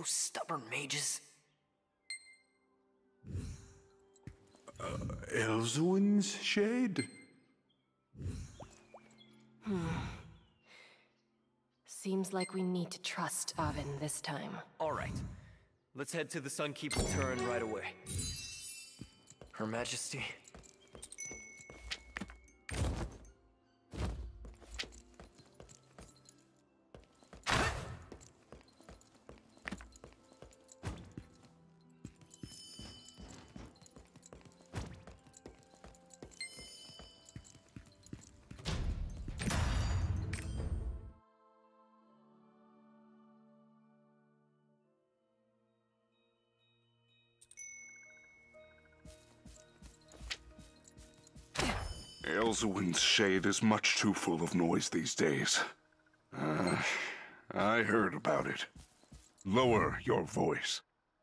Those stubborn mages. Elzowin's shade? Seems like we need to trust Avin this time. Alright. Let's head to the Sunkeeper turret right away. Her Majesty. Elzowin's shade is much too full of noise these days. I heard about it. Lower your voice.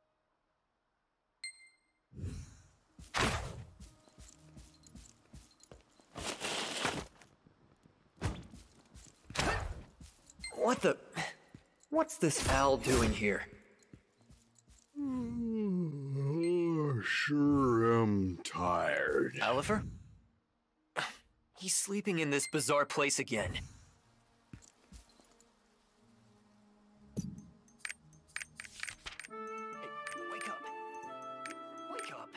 What the... What's this owl doing here? Sure am tired. Alifer? He's sleeping in this bizarre place again. Hey, wake up. Wake up.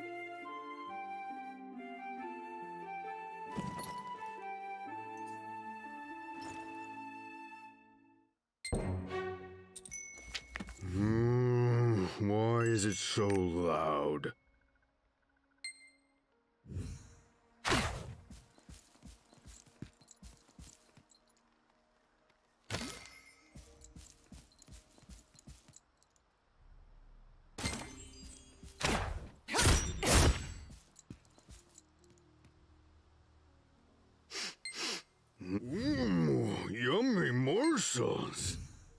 Why is it so loud? Yummy morsels.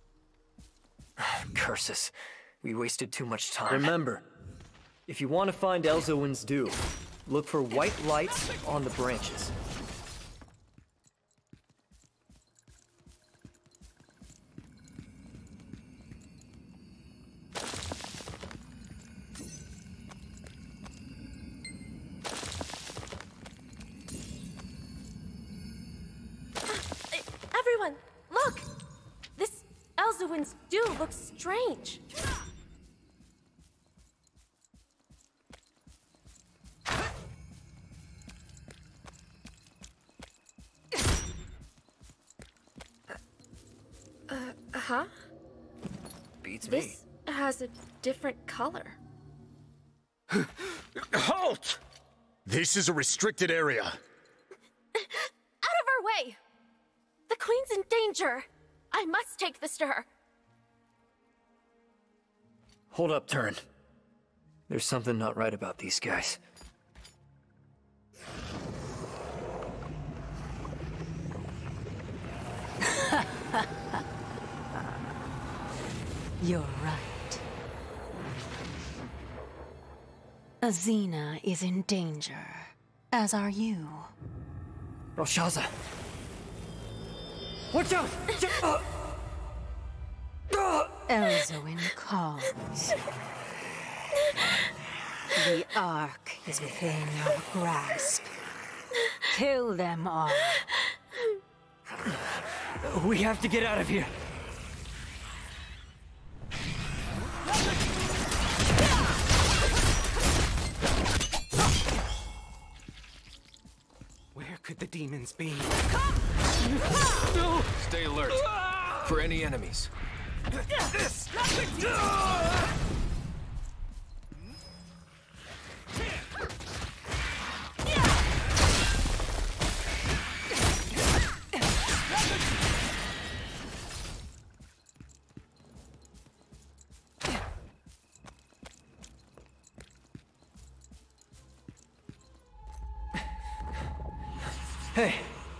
Curses. We wasted too much time. Remember, if you want to find Elzowin's dew, look for white lights on the branches. Everyone, look! This Elzowin's dew looks strange. Huh? Beats me. This has a different color. Halt! This is a restricted area. Out of our way! The Queen's in danger! I must take this to her. Hold up, Turn. There's something not right about these guys. You're right. Azina is in danger, as are you. Roshaza! Watch out! Elzowin calls. The Ark is within your grasp. Kill them all. We have to get out of here. Where could the demons be? Stay alert for any enemies. Hey.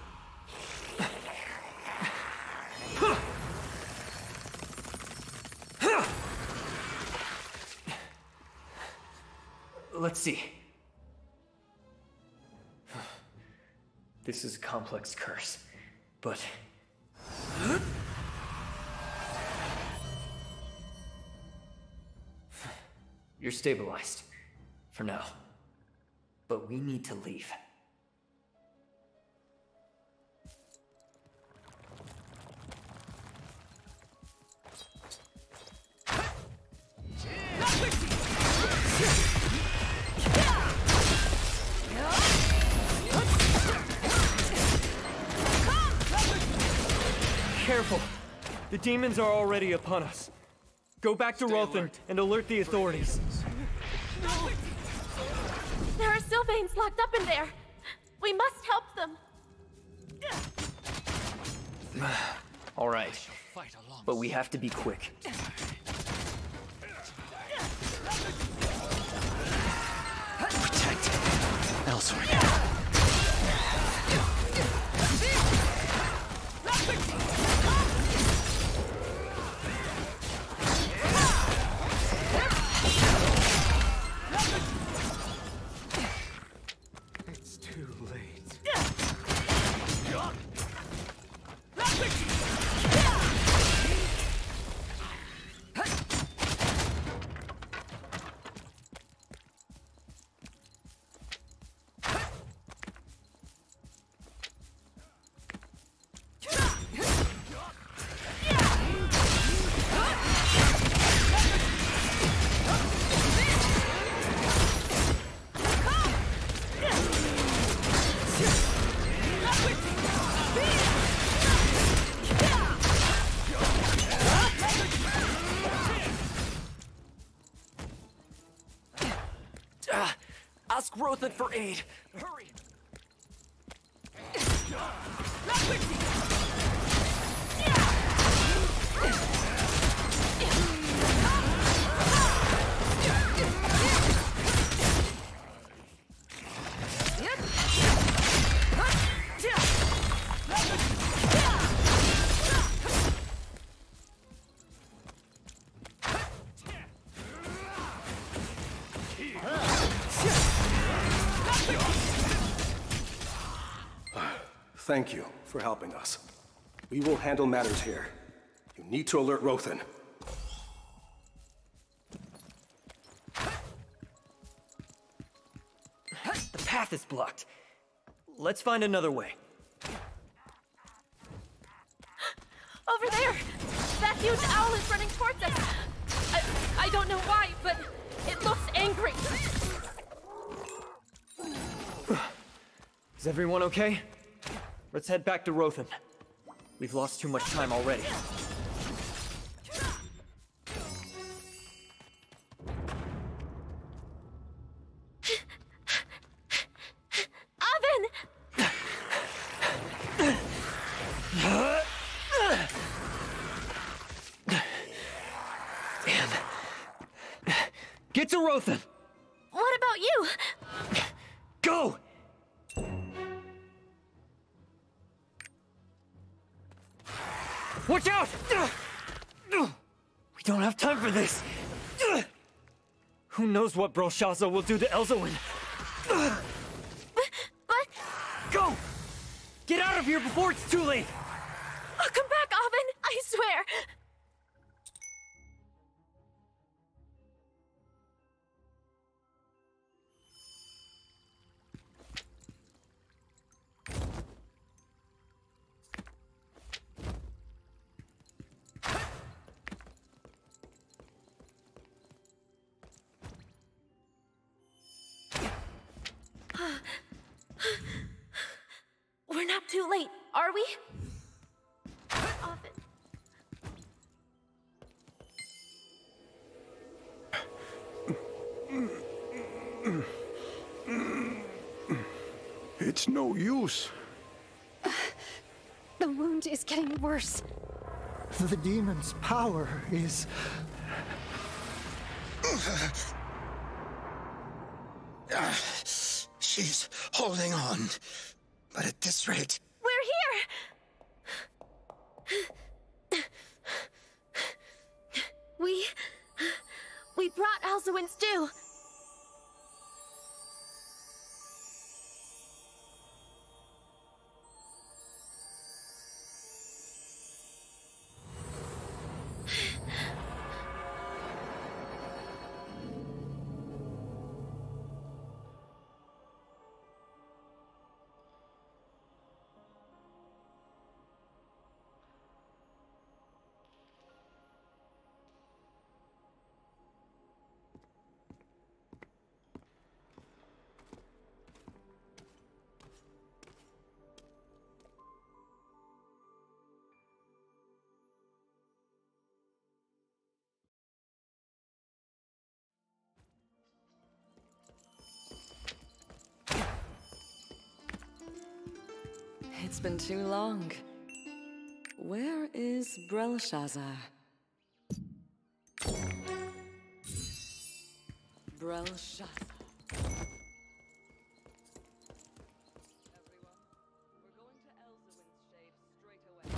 Let's see. This is a complex curse, but... You're stabilized. For now. But we need to leave. Careful! The demons are already upon us. Go back to Rothan and alert the authorities. There are Sylvains locked up in there. We must help them. All right. But we have to be quick. Protect Elzowin. It's too late. Ask Rothan for aid. Hurry! Thank you for helping us. We will handle matters here. You need to alert Rothan. The path is blocked. Let's find another way. Over there! That huge owl is running towards us! I don't know why, but it looks angry. Is everyone okay? Let's head back to Rothan. We've lost too much time already. Damn. Get to Rothan! What about you? Go! Watch out! We don't have time for this! Who knows what Belshazzar will do to Elzowin? But... Go! Get out of here before it's too late! I'll come back, Oven! I swear! We're not too late, are we? Oven. It's no use. The wound is getting worse. The demon's power is... She's holding on. But at this rate... We're here! We brought Elzowin's due. It's been too long. Where is Belshazzar? Belshazzar. Everyone, we're going to Elzowin's shave straight away.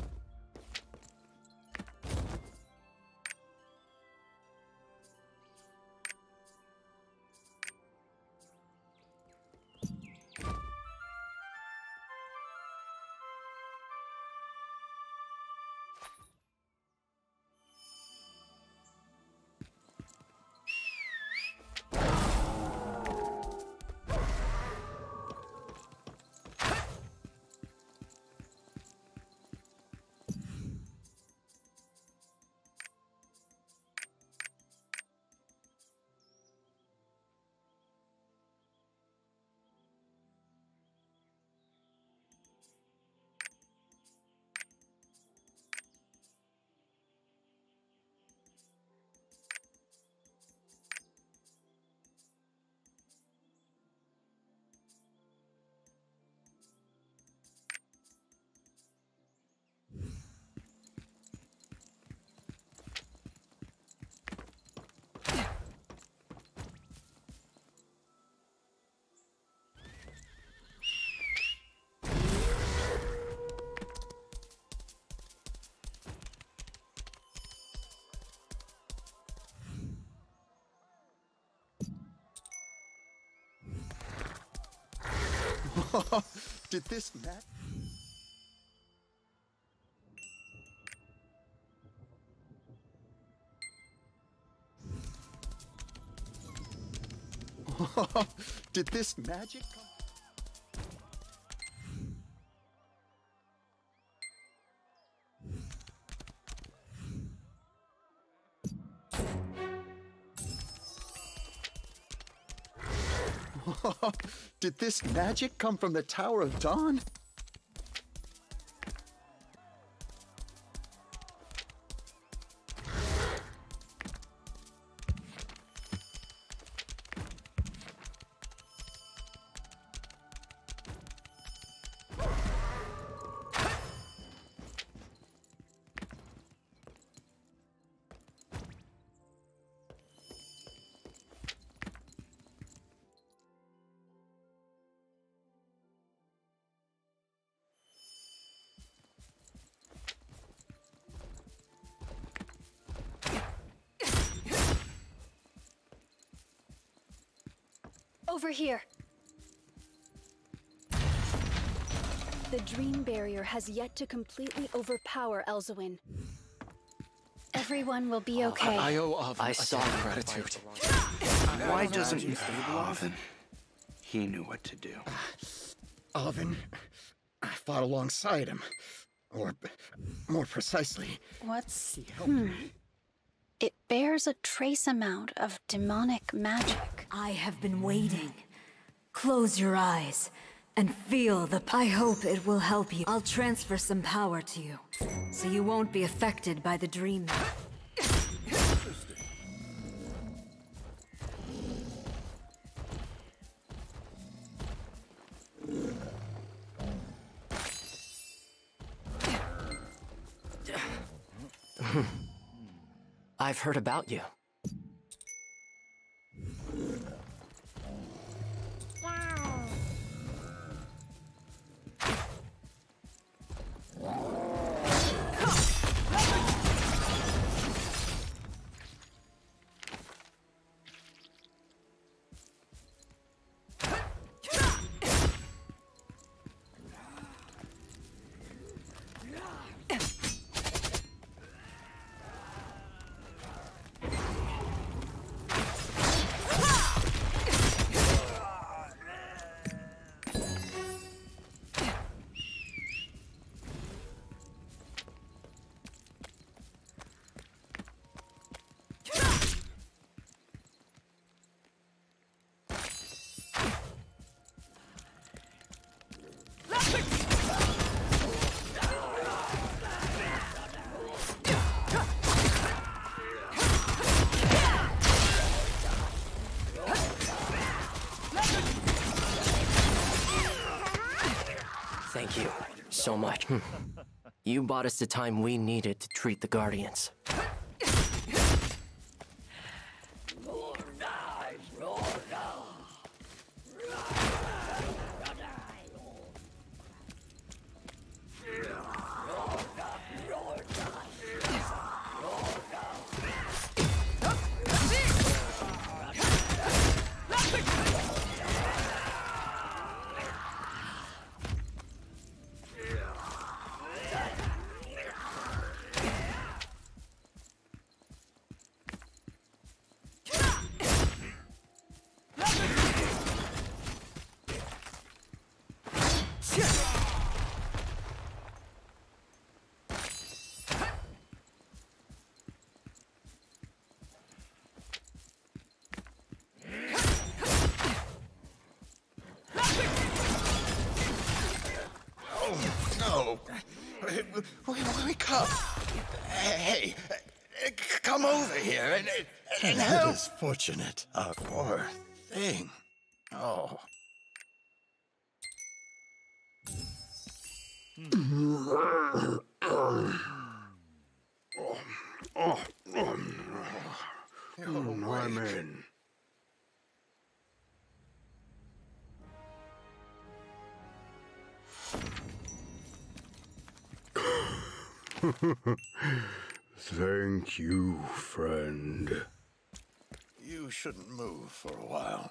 Did this match? Did this magic come? Did this magic come from the Tower of Dawn? Over here. The dream barrier has yet to completely overpower Elzowin. Everyone will be okay. I owe Oven I saw debt of you. gratitude. Why doesn't he stabilize? He knew what to do. Oven, I fought alongside him. Or, more precisely, What's... he helped me. It bears a trace amount of demonic magic. I have been waiting. Close your eyes and feel the... I hope it will help you. I'll transfer some power to you, so you won't be affected by the dream. I've heard about you. so much. You bought us the time we needed to treat the Guardians. Wake up! Hey, come over here and help! That is fortunate. A poor thing. Oh. I'm in. Thank you, friend. You shouldn't move for a while.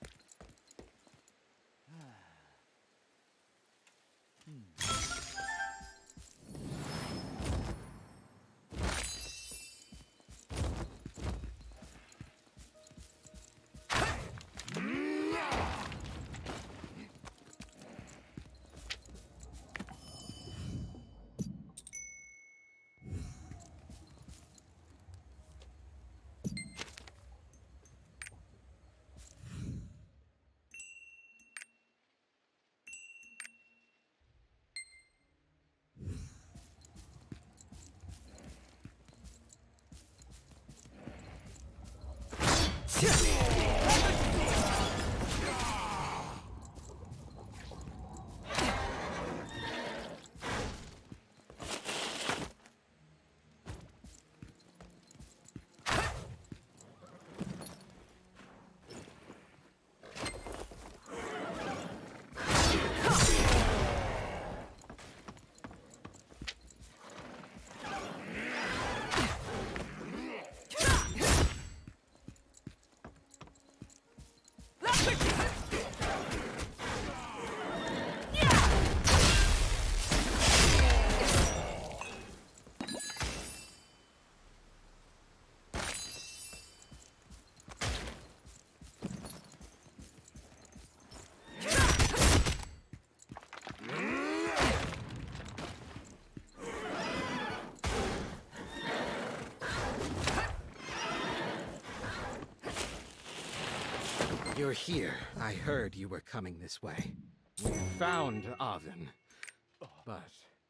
You're here. I heard you were coming this way. We found Oven, but...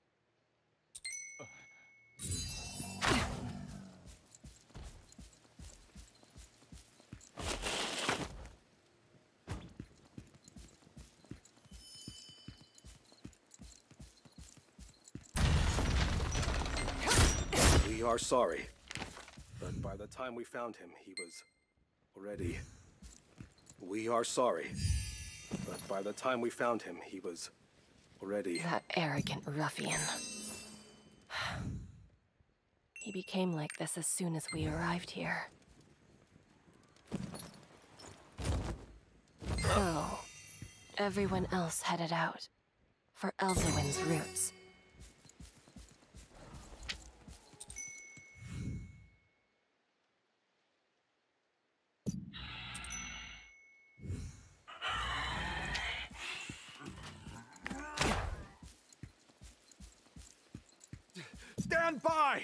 We are sorry. But by the time we found him, he was already... We are sorry. But by the time we found him, he was already... That arrogant ruffian. He became like this as soon as we arrived here. So, everyone else headed out for Elzowin's roots. Stand by!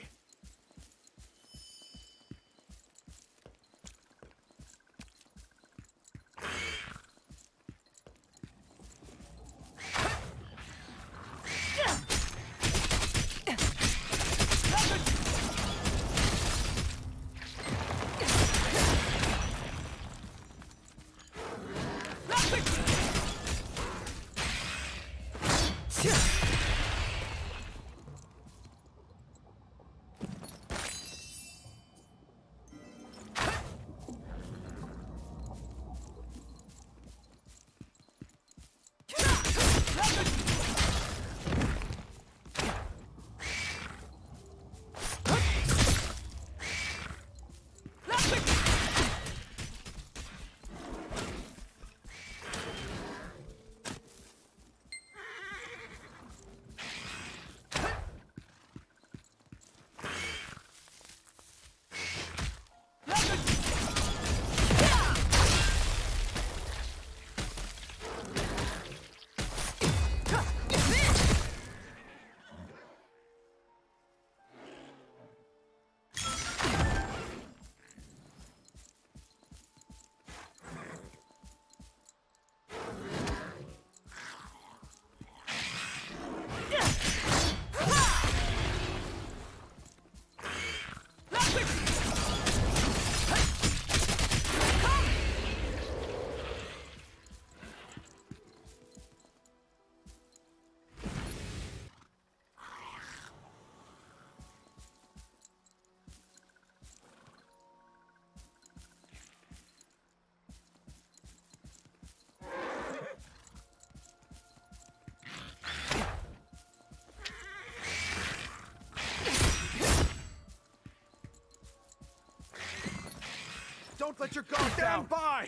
Don't let your guard down! Stand by!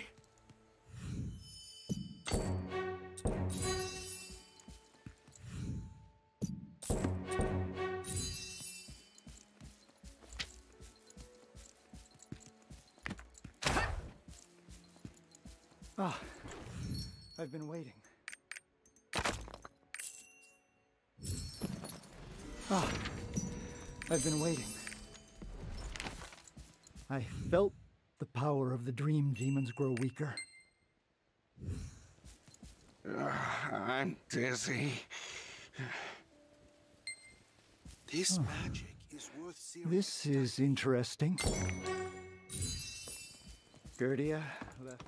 Ah, I've been waiting. Ah, I've been waiting. I felt the power of the dream demons grow weaker. I'm dizzy. This magic is worth serious. This is interesting. Gerdia left.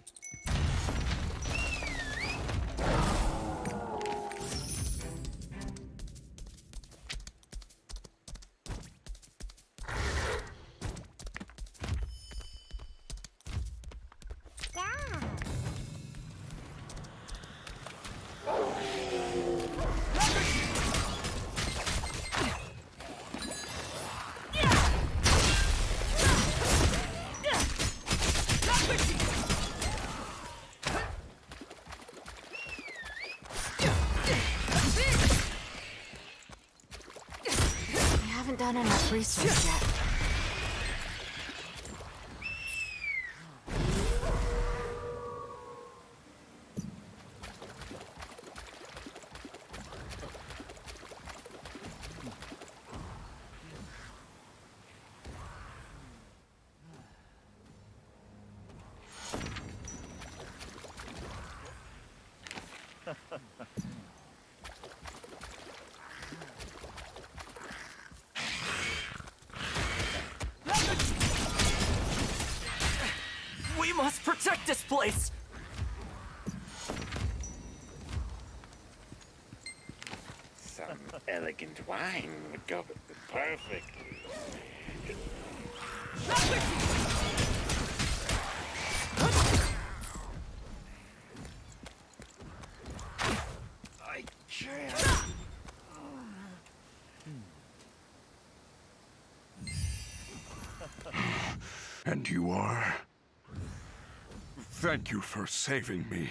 I haven't done enough research yet. We must protect this place! Some elegant wine would go perfectly. I can't. And you are? Thank you for saving me.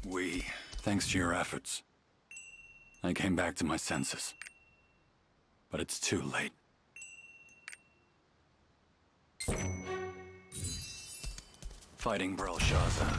Thanks to your efforts, I came back to my senses. But it's too late. Fighting Burche.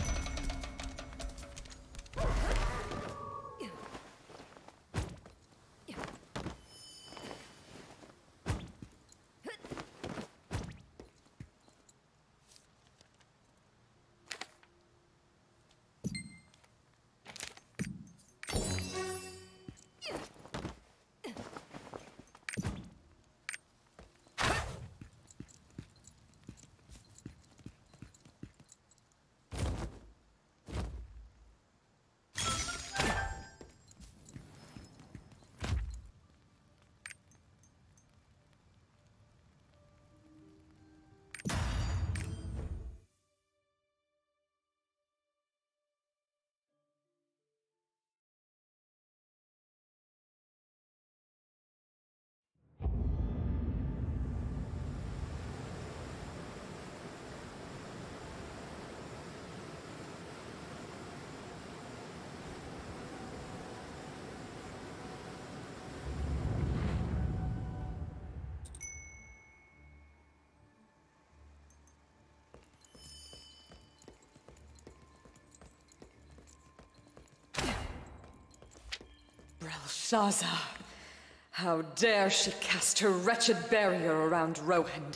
Belshazzar! How dare she cast her wretched barrier around Rohendel?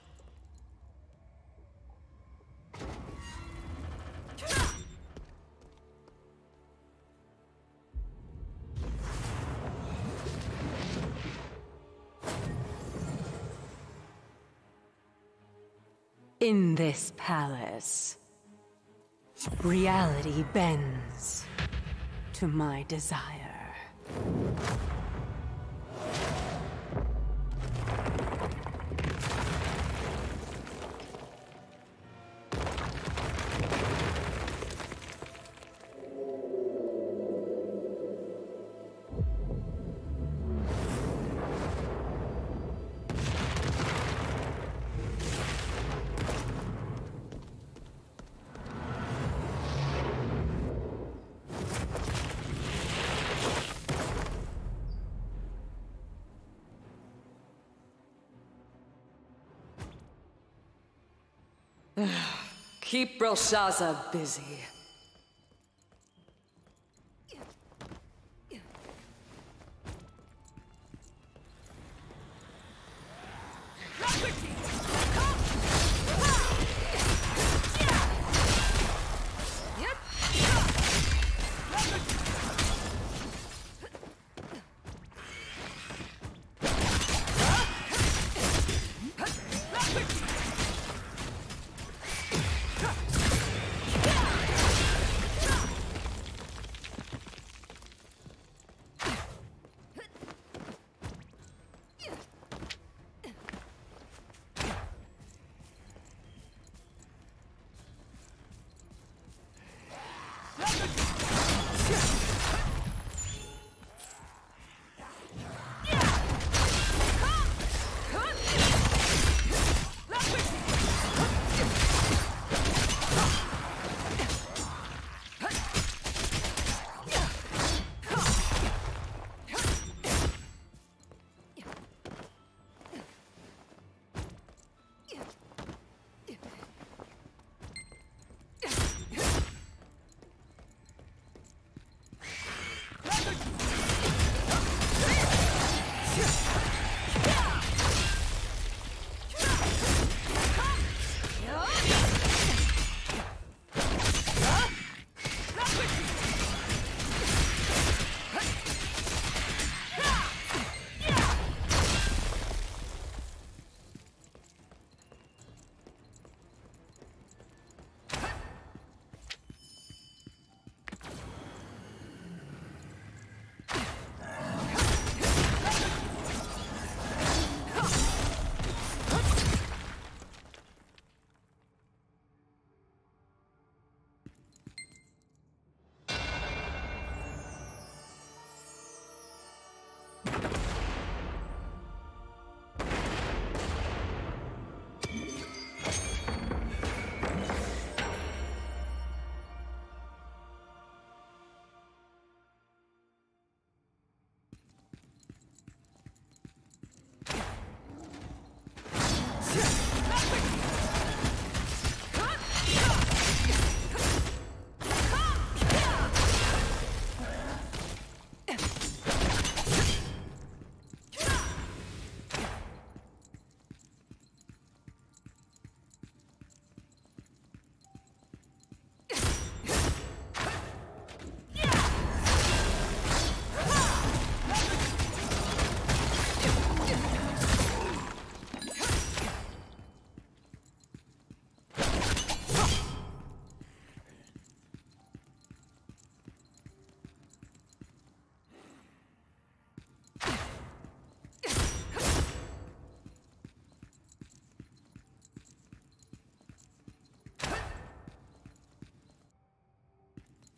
In this palace, reality bends to my desire. Keep Belshazzar busy.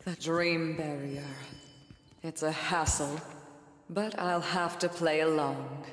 The Dream Barrier. It's a hassle, but I'll have to play along.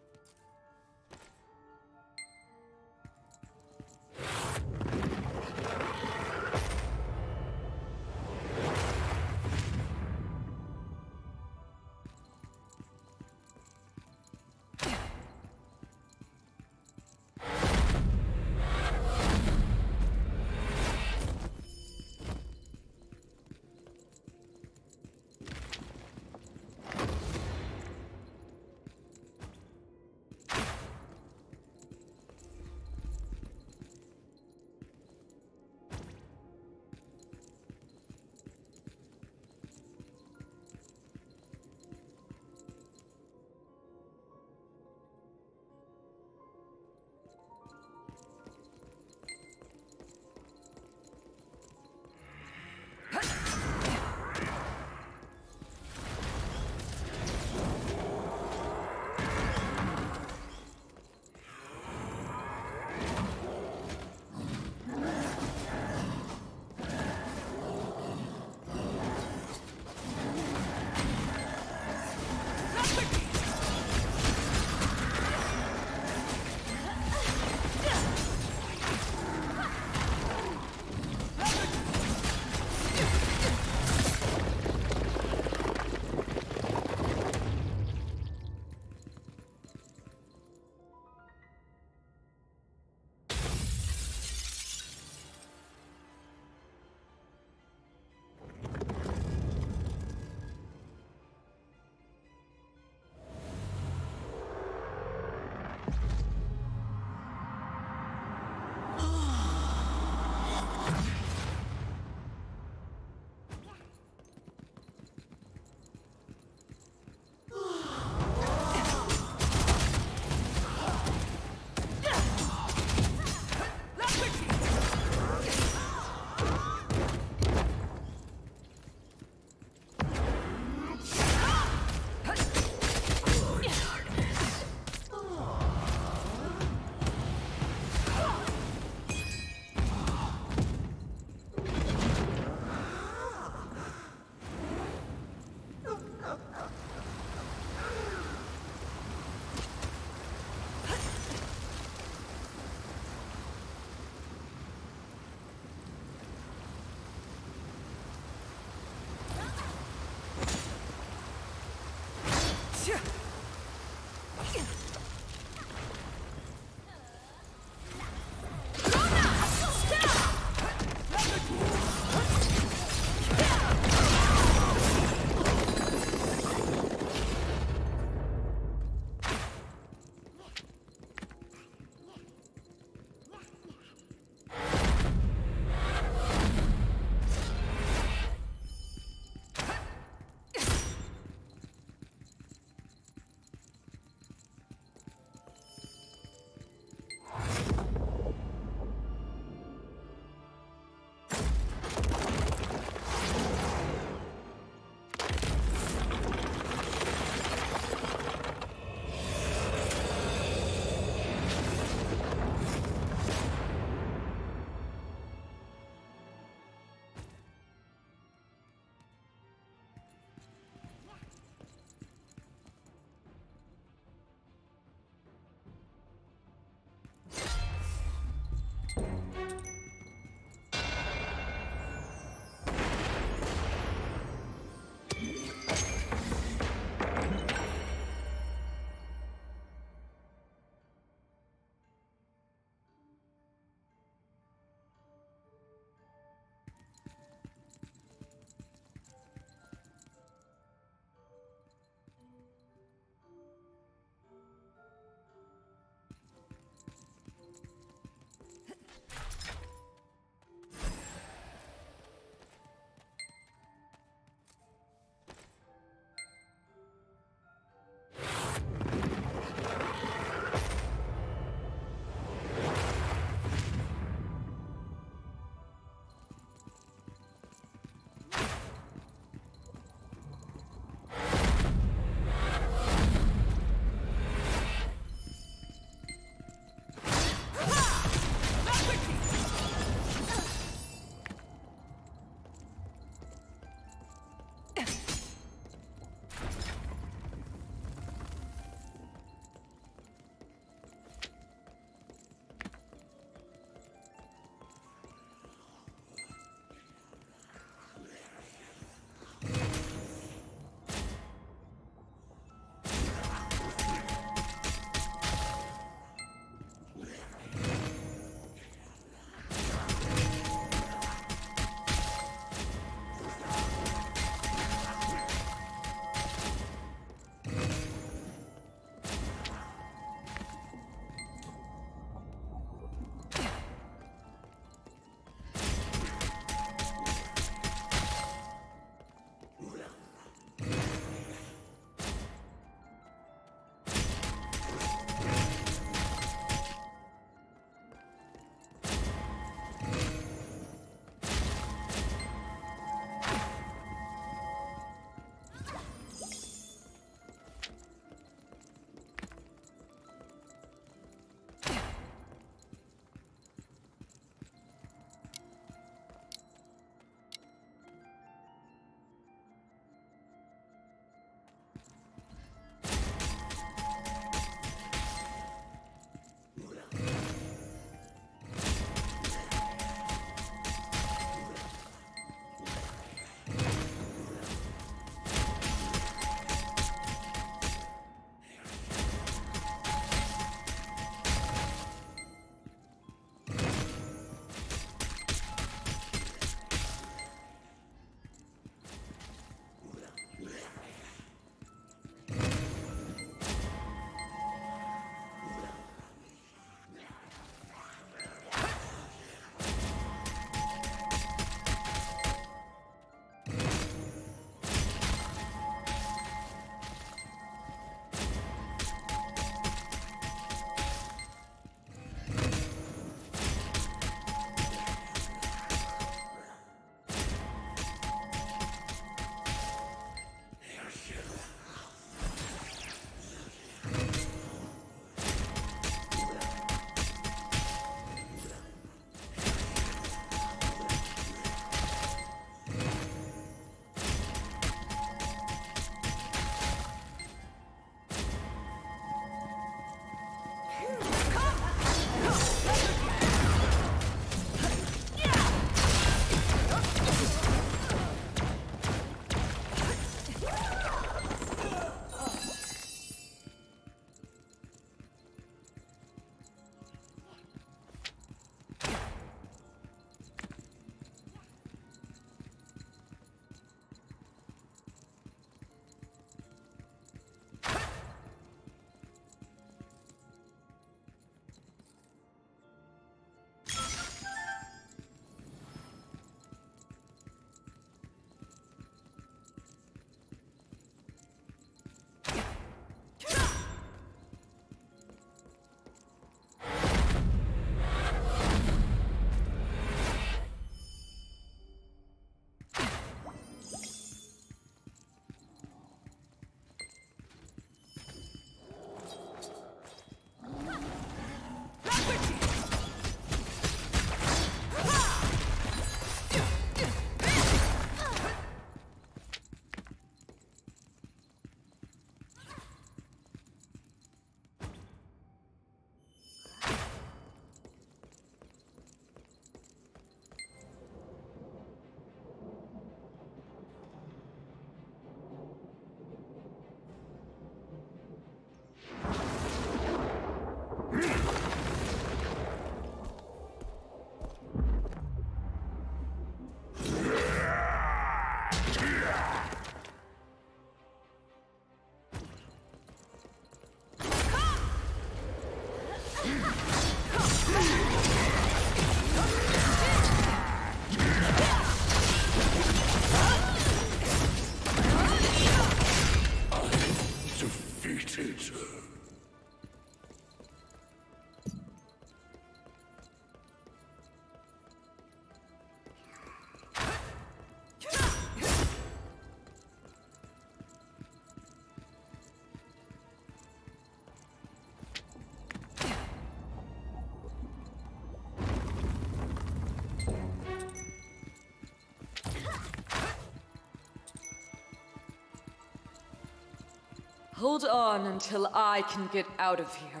Hold on until I can get out of here.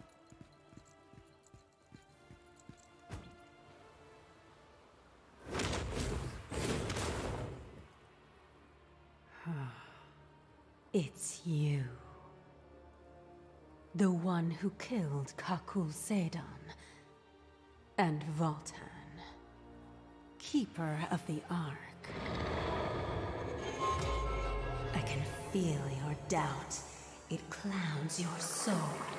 It's you. The one who killed Kakul Sedan and Voltan, Keeper of the Ark. I can feel your doubt. It clouds your soul.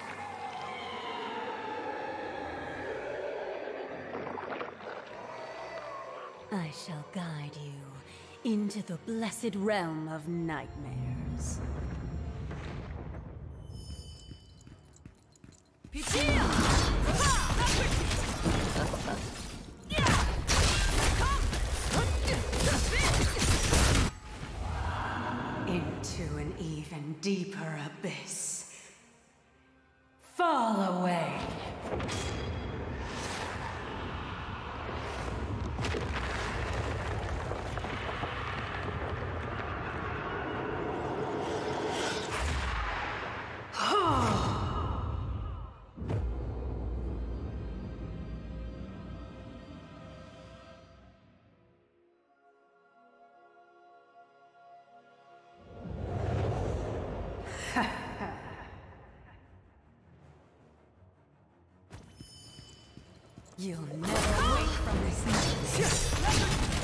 I shall guide you into the blessed realm of nightmares. Into an even deeper abyss. Fall away. You'll never wake from this night.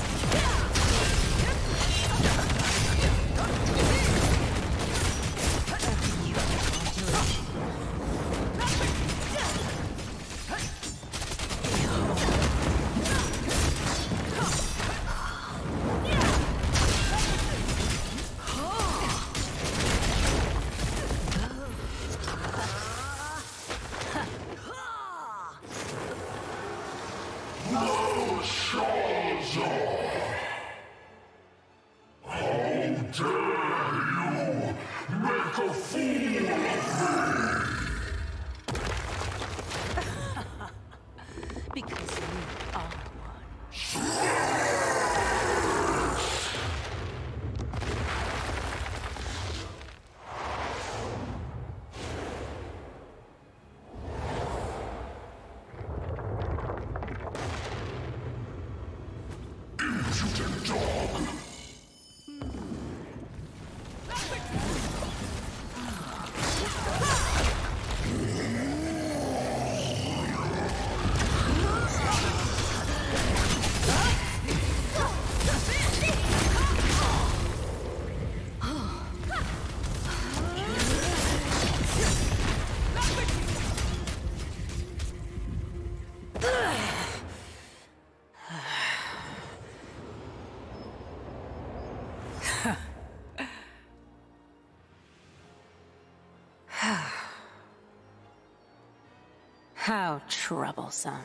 How troublesome.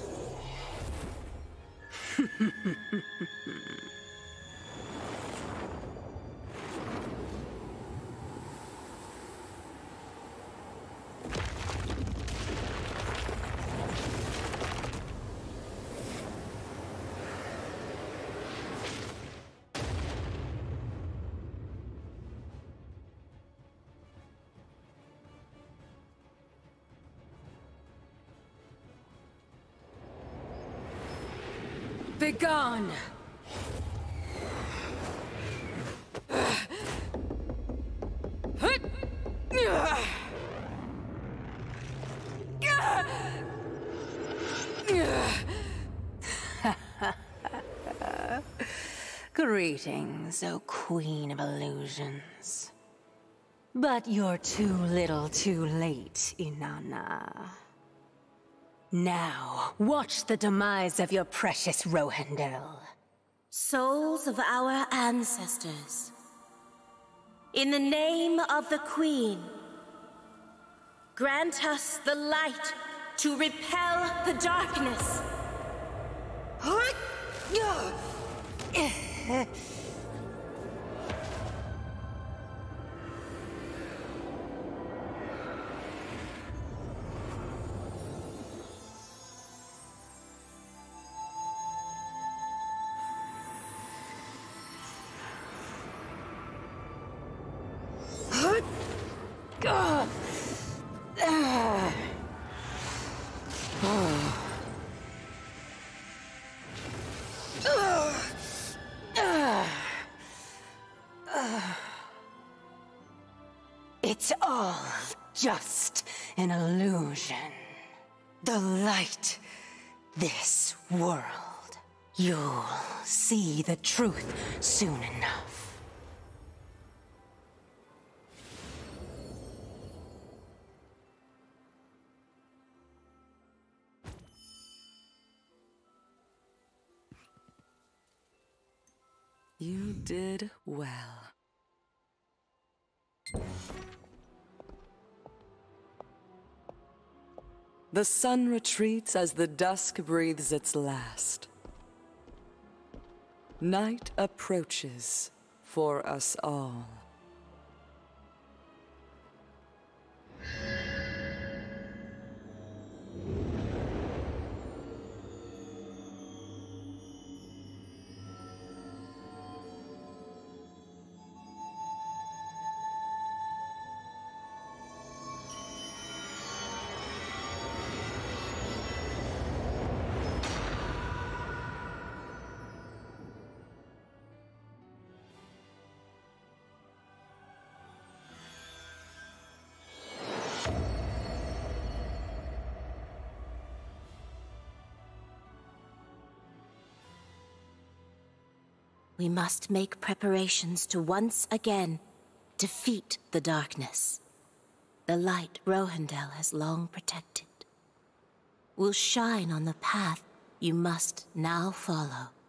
Begone! Greetings, O Queen of Illusions. But you're too little too late, Inanna. Now, watch the demise of your precious Rohendel. Souls of our ancestors, in the name of the Queen, grant us the light to repel the darkness. It's all just an illusion. The light, this world. You'll see the truth soon enough. You did well. The sun retreats as the dusk breathes its last. Night approaches for us all. We must make preparations to once again defeat the darkness. The light Rohandel has long protected will shine on the path you must now follow.